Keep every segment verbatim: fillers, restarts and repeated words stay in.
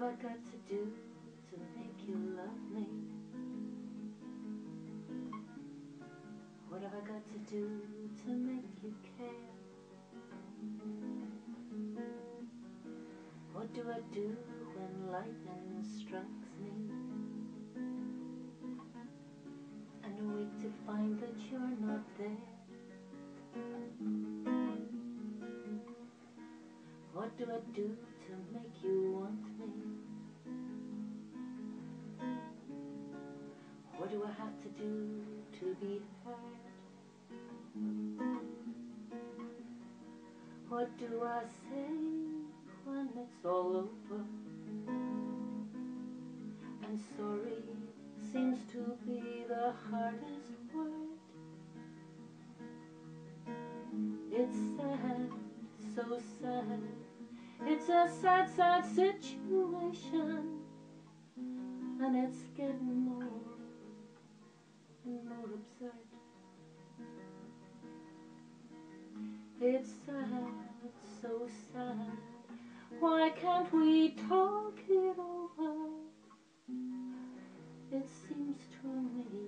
have I got to do to make you love me? What have I got to do to make you care? What do I do when lightning strikes me and I wake to find that you're not there? What do I do to make you want me? What do I have to do to be heard? What do I say when it's all over and sorry seems to be the hardest word? It's sad, so sad. It's a sad, sad situation, and it's getting more and more absurd. It's sad, so sad. Why can't we talk it over? It seems to me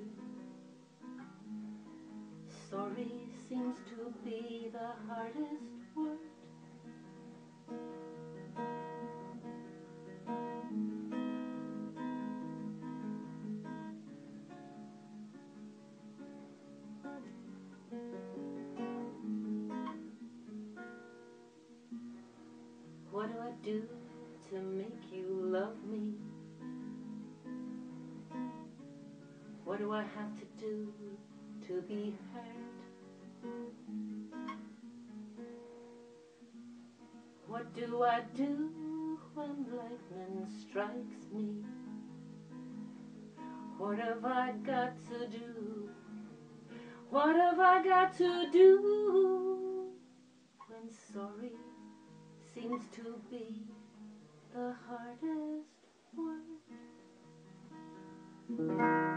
sorry seems to be the hardest word. What do I do to make you love me? What do I have to do to be heard? What do I do when lightning strikes me? What have I got to do? What have I got to do when sorry seems to be the hardest word?